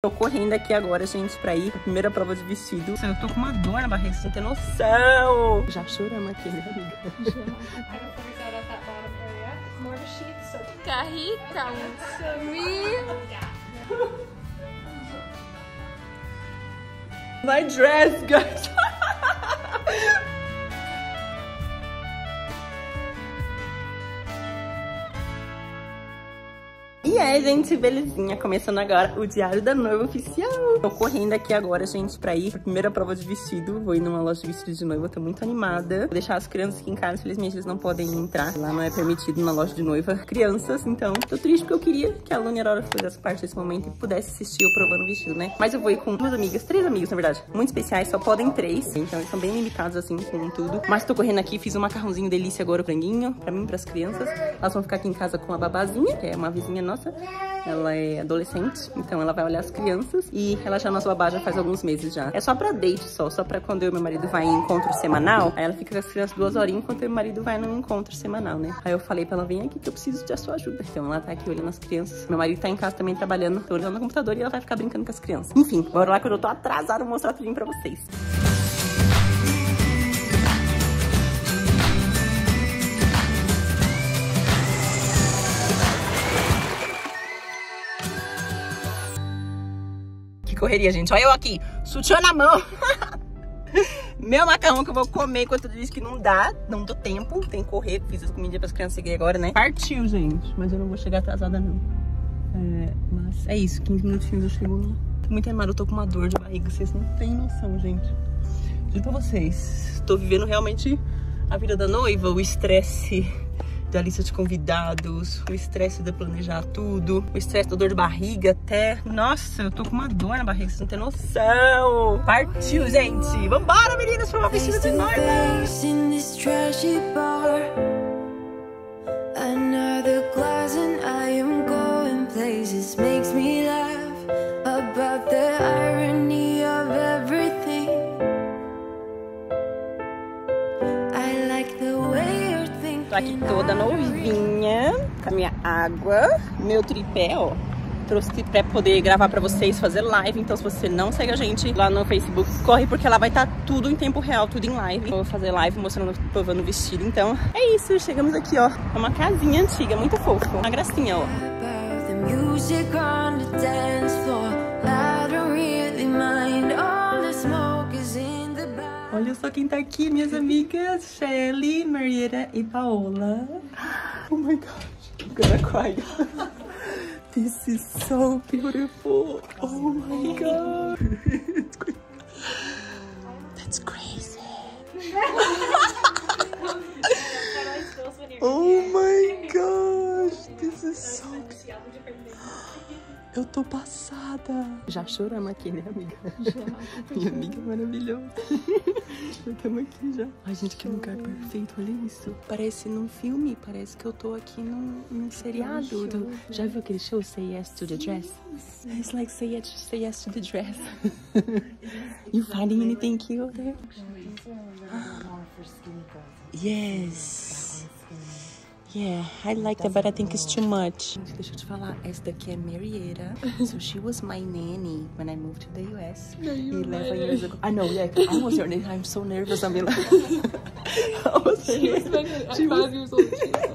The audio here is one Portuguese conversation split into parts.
Tô correndo aqui agora, gente, pra ir pra primeira prova de vestido. Eu tô com uma dor na barriga, você não tem noção. Já choramos aqui, né, amiga? Carrita, My dress, guys. E aí, gente, belezinha, começando agora o Diário da Noiva Oficial. Tô correndo aqui agora, gente, pra ir pra primeira prova de vestido. Vou ir numa loja de vestidos de noiva, tô muito animada. Vou deixar as crianças aqui em casa, infelizmente eles não podem entrar. Lá não é permitido na loja de noiva crianças, então tô triste porque eu queria que a Luna e a Aurora fizessem parte desse momento e pudesse assistir eu provando o vestido, né? Mas eu vou ir com duas amigas, três amigas, na verdade, muito especiais, só podem três. Então eles são bem limitados, assim, com tudo. Mas tô correndo aqui, fiz um macarrãozinho delícia agora, franguinho, pra mim e pras crianças. Elas vão ficar aqui em casa com a babazinha, que é uma vizinha nossa. Ela é adolescente, então ela vai olhar as crianças e ela já é nossa babá já faz alguns meses já. É só pra date só pra quando eu e meu marido vai em encontro semanal. Aí ela fica com as crianças 2 horinhas enquanto eu e meu marido vai num encontro semanal, né? Aí eu falei pra ela, vem aqui que eu preciso da sua ajuda. Então ela tá aqui olhando as crianças. Meu marido tá em casa também trabalhando, tô olhando no computador e ela vai ficar brincando com as crianças. Enfim, bora lá que eu tô atrasada, vou mostrar tudinho pra vocês. Correria, gente. Olha eu aqui, sutiã na mão. Meu macarrão que eu vou comer enquanto eu disse que não dá. Não deu tempo, tem que correr. Fiz as comidinhas pras crianças seguir agora, né? Partiu, gente. Mas eu não vou chegar atrasada, não. Mas é isso, 15 minutinhos eu chego. Tô muito animada, eu tô com uma dor de barriga. Vocês não têm noção, gente. Juro pra vocês. Tô vivendo realmente a vida da noiva, o estresse da lista de convidados, o estresse de planejar tudo, o estresse da dor de barriga até. Nossa, eu tô com uma dor na barriga, vocês não tem noção. Partiu, gente. Vambora, meninas, pra uma vestida de noiva. Tô aqui toda novinha, com a minha água, meu tripé, ó. Trouxe tripé pra poder gravar pra vocês, fazer live. Então se você não segue a gente lá no Facebook, corre porque lá vai estar tudo em tempo real, tudo em live. Vou fazer live mostrando, provando o vestido. Então é isso, chegamos aqui, ó. É uma casinha antiga, muito fofa, uma gracinha, ó. Olha só quem tá aqui, minhas amigas Shelly, Marieta e Paola. Oh my gosh, I'm gonna cry. This is so beautiful. Oh my god. That's crazy. Oh my gosh, this is so beautiful. Eu tô passada. Já choramos aqui, né, amiga? Já. Minha amiga é maravilhosa. Já estamos aqui já. Ai, gente, que lugar perfeito. Olha isso. Parece num filme. Parece que eu tô aqui num seriado. Já viu aquele show Say Yes to the Dress? It's like Say Yes to the Dress. You finding anything cute there? Yes. Yeah, I like that, but I think it's too much. Deixa eu te falar, essa daqui é Marieta. So she was my nanny when I moved to the US 11 years ago. I know, yeah, I was your nanny. I'm so nervous, I'm like... She was 5 years old.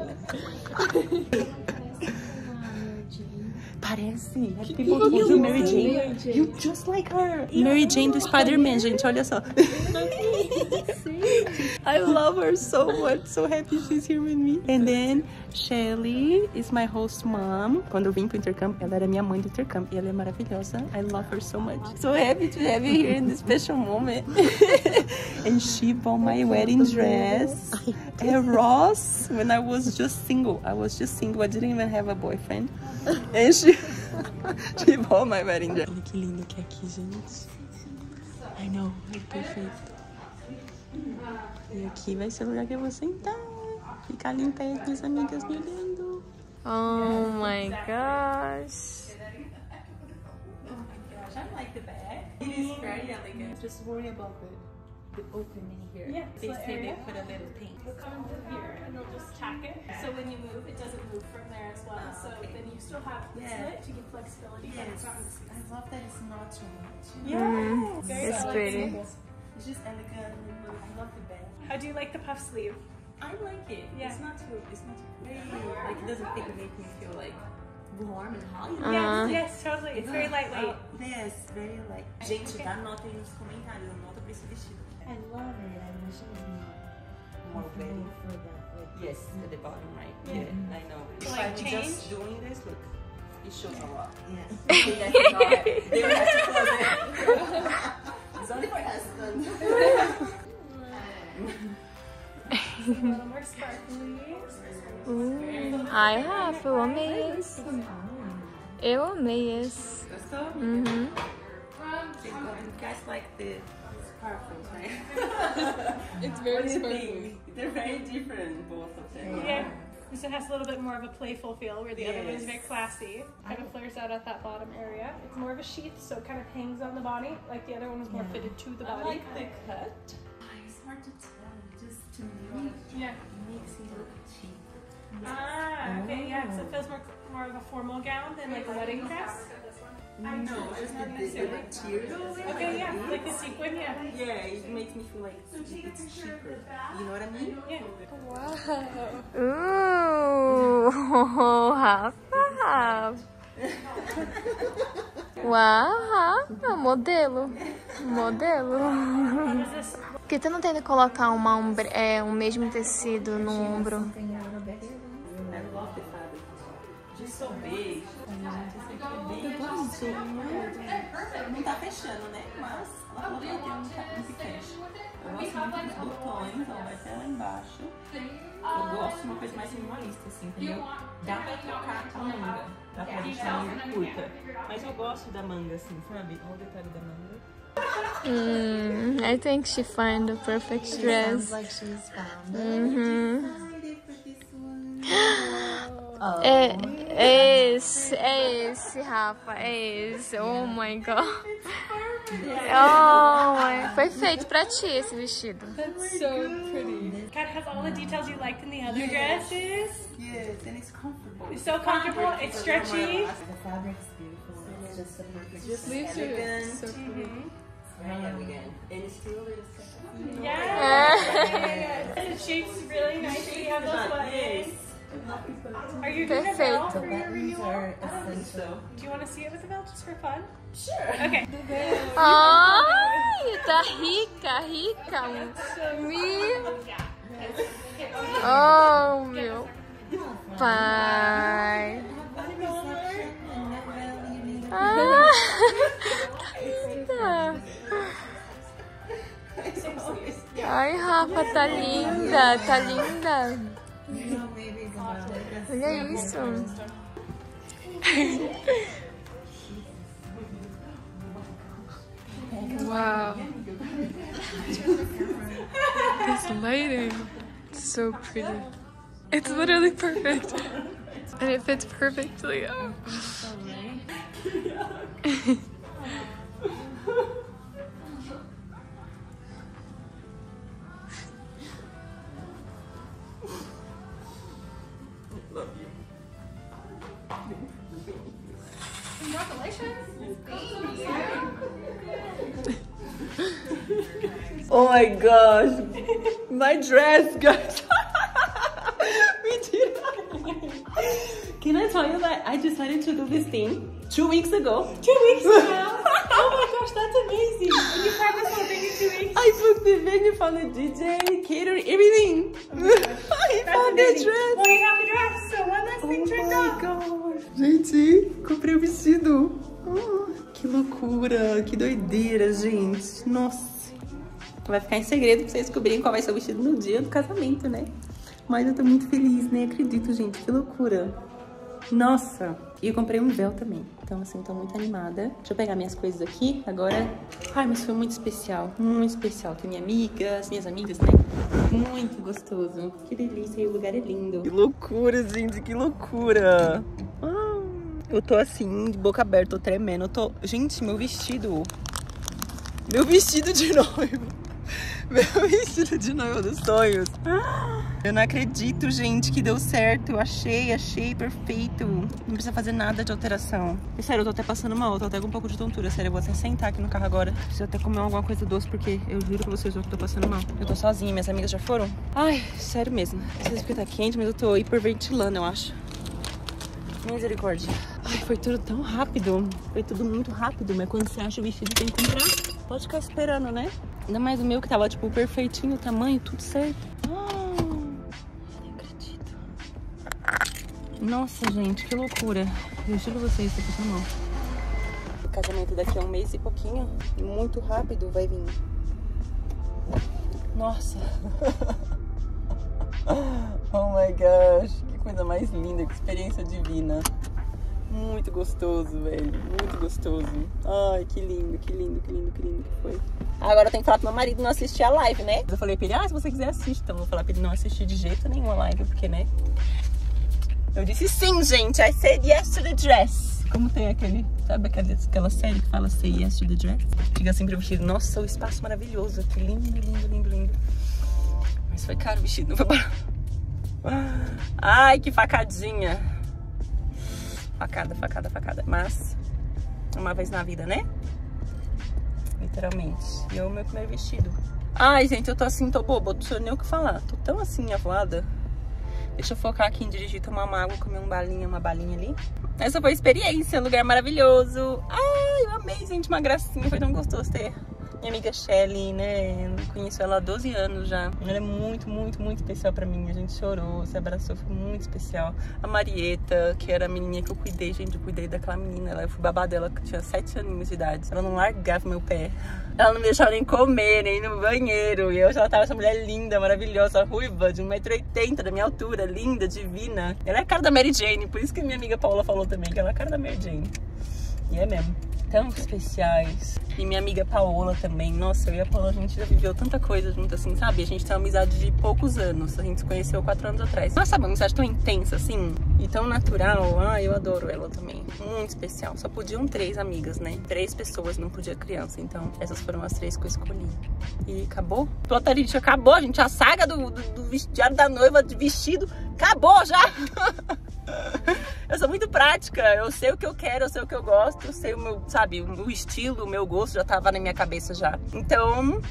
Parece. People told you Mary Jane. You just like her. Mary Jane do Spider-Man, gente, olha só. I love her so much. So happy she's here with me. And then Shelly is my host mom. Quando eu vim pro intercâmbio, ela era minha mãe do intercâmbio. E ela é maravilhosa. I love her so much. So happy to have you here in this special moment. And she bought my wedding dress at Ross when I was just single. I didn't even have a boyfriend. And she bought my wedding dress. Olha que lindo que é aqui, gente. I know, é perfeito. E aqui vai ser o lugar que eu vou sentar. Ficar ali em pé com as amigas me olhando. Oh my gosh. I like the bag. It is very elegant. Just worry about it. the opening here. Yeah, They so say area. they put a little thing. They'll come through here and they'll just tack it. So when you move, it doesn't move from there as well. So then you still have the slit to give flexibility, but it's not in the space. I love that it's not too much. Yeah, very It's elegant. pretty. It's just elegant. I love the bag. How do you like the puff sleeve? I like it. Yeah. It's not too very, like it doesn't make me feel like warm and hot. Yes, totally. It's very lightweight. Yes, very light. Gente, dá nota aí nos comentários. Nota pra esse vestido. I love it. I wish it was more Very. for that. Like, Yes, at the bottom, right? Yeah, I know. If Like I'm just change? doing this, look, it shows a lot. yes. They have to close it. It's only for husband. A little more sparkly. Ai, Rafa, eu amei esse. Eu amei esse. Gostou? Uhum. You guys like the sparkles, right? It's very What do you sparkly. think? They're very different, both of them. Yeah. This one has a little bit more of a playful feel, where the other one is Yes. very classy. Kind of flares out at that bottom area. It's more of a sheath, so it kind of hangs on the body. Like the other one was more fitted to the I body. like the cut. It's hard to tell. Just to me, Yeah. it makes it look cheap. Ah, okay, yeah. So it feels more of a formal gown than like a wedding dress. No, just the material. Okay, yeah, like the sequin, yeah. Yeah, it makes me feel like it's cheaper. You know what I mean? Yeah. Rafa. Uau, Rafa, modelo. Modelo. What is this? Por que tu não tenta colocar um mesmo tecido no ombro? Something a little bit. I love the fabric. Just so big. Não tá fechando, né? Mas ela poderia ter um fecha. Eu gosto muito dos botões, então vai até lá embaixo. Eu gosto de uma coisa mais minimalista, assim, entendeu? Dá pra trocar a manga. Dá pra deixar a manga curta. Mas eu gosto da manga, assim, sabe? Olha o detalhe da manga. I think she find the perfect dress. Sounds like she's found it. Uhum. Oh. É esse, Rafa, é esse. Oh my god. Oh my. Foi feito pra ti esse vestido. That's so pretty. Kind of has all the details you liked in the other dresses. Yes, and it's comfortable. It's so comfortable. It's stretchy. The fabric's beautiful. It's just the perfect. Just Sleeves are elegant. so pretty. Very elegant. And it's still a little sexy. Yeah. And it shapes really nicely. You have those buttons. Are you doing a bell The for your buttons renewal? are essential. Do you want to see it with the bell just for fun? Sure. Okay. Ai, tá rica. Oh, meu pai. Ah, linda. Ai, Rafa, tá linda. No babies about it. Olha isso. Wow. This lighting. It's so pretty. It's literally perfect. And it fits perfectly. Oh. Oh my gosh, my dress, guys. Can I tell you that I decided to do this thing 2 weeks ago? 2 weeks ago. Oh my gosh, that's amazing. And you planned this whole thing in 2 weeks? I booked the venue, found the DJ, catering, everything. I found the dress. Well, you have the dress, so one less thing checked off. Gosh. Gente, comprei o vestido. Que loucura, que doideira, gente. Nossa. Vai ficar em segredo pra vocês descobrirem qual vai ser o vestido no dia do casamento, né? Mas eu tô muito feliz, nem acredito, gente. Que loucura. Nossa. E eu comprei um véu também. Então, assim, tô muito animada. Deixa eu pegar minhas coisas aqui agora. Ai, mas foi muito especial. Muito especial. Tem minhas amigas, né? Muito gostoso. Que delícia. E o lugar é lindo. Que loucura, gente. Que loucura. Eu tô assim, de boca aberta. Tô tremendo. Gente, meu vestido. Meu vestido de noiva. Meu vestido de noiva dos sonhos. Eu não acredito, gente, que deu certo. Achei perfeito. Não precisa fazer nada de alteração. E sério, eu tô até passando mal, eu tô até com um pouco de tontura. Sério, eu vou até sentar aqui no carro agora. Preciso até comer alguma coisa doce, porque eu juro pra vocês que eu tô passando mal. Eu tô sozinha, minhas amigas já foram. Ai, sério mesmo. Não sei se porque tá quente, mas eu tô hiperventilando, eu acho. Misericórdia. Ai, foi tudo tão rápido. Foi tudo muito rápido, mas quando você acha o vestido, tem que comprar. Pode ficar esperando, né? Ainda mais o meu que tava, tipo, perfeitinho, o tamanho, tudo certo. Nem acredito. Nossa, gente, que loucura. Eu juro a vocês, tô passando mal. O casamento daqui a um mês e pouquinho. Muito rápido vai vir. Nossa. Oh my gosh. Que coisa mais linda, que experiência divina. Muito gostoso, velho. Muito gostoso. Ai, que lindo, que lindo, que lindo, que lindo que foi. Agora eu tenho que falar pro meu marido não assistir a live, né? Eu falei pra ele, se você quiser assiste. Então eu vou falar pra ele não assistir de jeito nenhum a live, porque, né? Eu disse sim, gente. I said yes to the dress. Como tem aquele, sabe aquela série que fala say yes to the dress? Fica assim pro vestido. Nossa, o espaço maravilhoso. Que lindo, lindo, lindo, lindo. Mas foi caro o vestido, não foi barato. Ai, que facadinha. Facada, facada, facada. Mas, uma vez na vida, né? Literalmente. E é o meu primeiro vestido. Ai, gente, eu tô assim, tô boba. Não sei nem o que falar. Tô tão assim, avoada. Deixa eu focar aqui em dirigir, tomar uma água, comer uma balinha ali. Essa foi a experiência, um lugar maravilhoso. Ai, eu amei, gente, uma gracinha. Foi tão gostoso ter minha amiga Shelly, né? Eu conheço ela há 12 anos já. Ela é muito, muito, muito especial pra mim. A gente chorou, se abraçou, foi muito especial. A Marieta, que era a menininha que eu cuidei, gente. Eu cuidei daquela menina. Eu fui babá dela, que tinha 7 aninhos de idade. Ela não largava meu pé. Ela não me deixava nem comer, nem ir no banheiro. E eu já tava essa mulher linda, maravilhosa, ruiva, de 1,80 m da minha altura, linda, divina. Ela é a cara da Mary Jane, por isso que minha amiga Paola falou também, que ela é a cara da Mary Jane. E é mesmo. Tão especiais. E minha amiga Paola também. Nossa, eu e a Paola, a gente já viveu tanta coisa junto assim, sabe? A gente tem uma amizade de poucos anos. A gente se conheceu 4 anos atrás. Nossa, uma amizade tão intensa assim e tão natural. Ah, eu adoro ela também. Muito especial. Só podiam 3 amigas, né? 3 pessoas, não podia criança. Então, essas foram as 3 que eu escolhi. E acabou. Totalmente acabou, gente. A saga do Diário da Noiva de vestido acabou já. Eu sou muito prática, eu sei o que eu quero, eu sei o que eu gosto, eu sei o meu, sabe, o estilo, o meu gosto já tava na minha cabeça já. Então,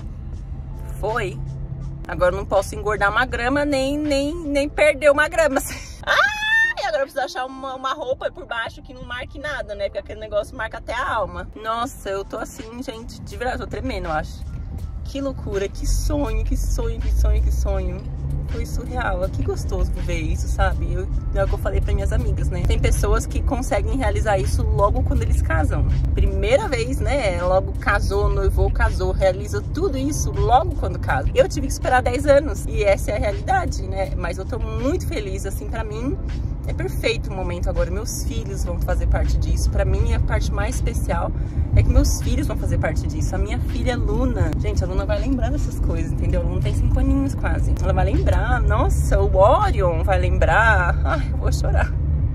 foi. Agora eu não posso engordar uma grama, nem perder uma grama. E agora eu preciso achar uma roupa por baixo que não marque nada, né? Porque aquele negócio marca até a alma. Nossa, eu tô assim, gente, de verdade, eu tô tremendo, eu acho. Que loucura, que sonho, que sonho, que sonho, que sonho. Foi surreal, que gostoso ver isso, sabe? É o que eu falei para minhas amigas, né? Tem pessoas que conseguem realizar isso logo quando eles casam. Primeira vez, né? Logo casou, noivou, casou, realiza tudo isso logo quando casa. Eu tive que esperar 10 anos e essa é a realidade, né? Mas eu tô muito feliz, assim, pra mim é perfeito o momento agora. Meus filhos vão fazer parte disso. Pra mim, a parte mais especial é que meus filhos vão fazer parte disso. A minha filha Luna, gente, a Luna vai lembrar dessas coisas, entendeu? A Luna tem 5 aninhos quase. Ela vai lembrar, nossa, o Orion vai lembrar. Ai, eu vou chorar.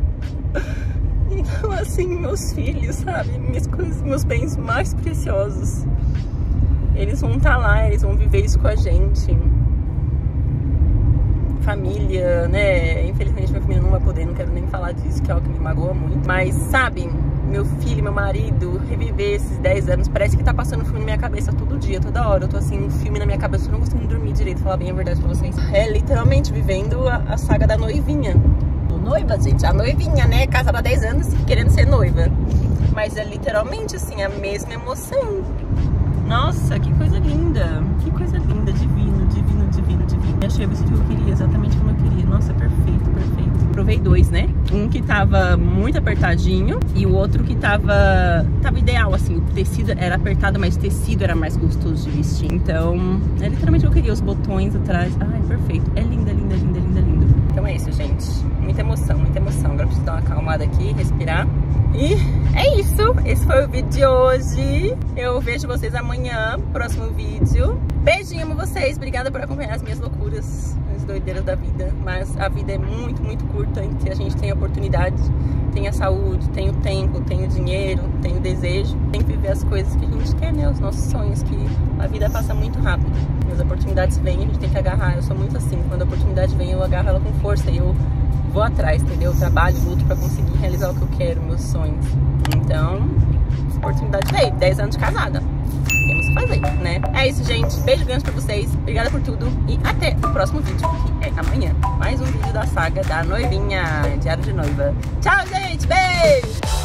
Então, assim, meus filhos, sabe? Minhas coisas, meus bens mais preciosos. Eles vão estar lá, eles vão viver isso com a gente. Família, né? Infelizmente minha família não vai poder, não quero nem falar disso, que é algo que me magoa muito. Mas, sabe, meu filho, meu marido, reviver esses 10 anos, parece que tá passando um filme na minha cabeça todo dia, toda hora. Eu tô assim, um filme na minha cabeça, eu não consigo dormir direito, falar bem a verdade pra vocês. É literalmente vivendo a saga da noivinha. Noiva, gente, a noivinha, né? Casada há 10 anos, querendo ser noiva. Mas é literalmente, assim, a mesma emoção. Nossa, que coisa linda. Que coisa linda, divino, divino, divino, divino. Eu achei o vestido que eu queria, exatamente como eu queria. Nossa, perfeito, perfeito. Provei 2, né? Um que tava muito apertadinho e o outro que tava ideal, assim. O tecido era apertado, mas o tecido era mais gostoso de vestir. Então, é literalmente o que eu queria. Os botões atrás. Ai, perfeito. É linda, linda, linda, linda, linda. Então é isso, gente. Muita emoção, muita emoção. Agora eu preciso dar uma acalmada aqui, respirar. E é isso. Esse foi o vídeo de hoje. Eu vejo vocês amanhã, próximo vídeo. Beijinho pra vocês. Obrigada por acompanhar as minhas loucuras. doideiras da vida, mas a vida é muito, muito curta, em que a gente tem a oportunidade, tem a saúde, tem o tempo, tem o dinheiro, tem o desejo, tem que viver as coisas que a gente quer, né? Os nossos sonhos, que a vida passa muito rápido. As oportunidades vêm, a gente tem que agarrar. Eu sou muito assim, quando a oportunidade vem, eu agarro ela com força e eu vou atrás, entendeu? Eu trabalho, luto pra conseguir realizar o que eu quero, meus sonhos. Então, essa oportunidade veio, 10 anos de casada. Temos que fazer, né? É isso, gente. Beijo grande pra vocês. Obrigada por tudo. E até o próximo vídeo, que é amanhã. Mais um vídeo da saga da noivinha. Diário de noiva. Tchau, gente. Beijo!